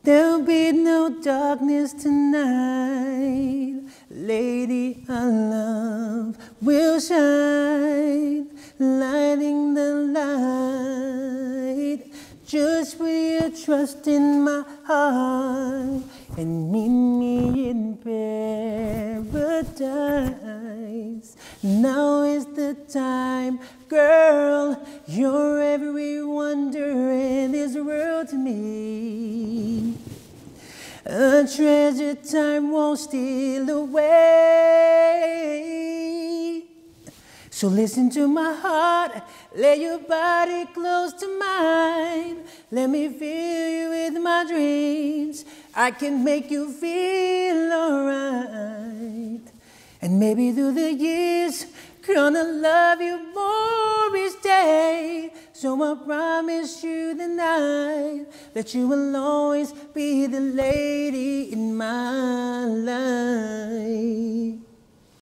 There'll be no darkness tonight. Lady, our love will shine, lighting the light. Just put your trust in my heart and meet me in paradise. Now is the time, girl. You're every wonder in this world to me. A treasure time won't steal away. So listen to my heart, lay your body close to mine. Let me fill you with my dreams. I can make you feel alright. And maybe through the years, gonna love you more each day. So I promise you tonight that you will always be the lady in my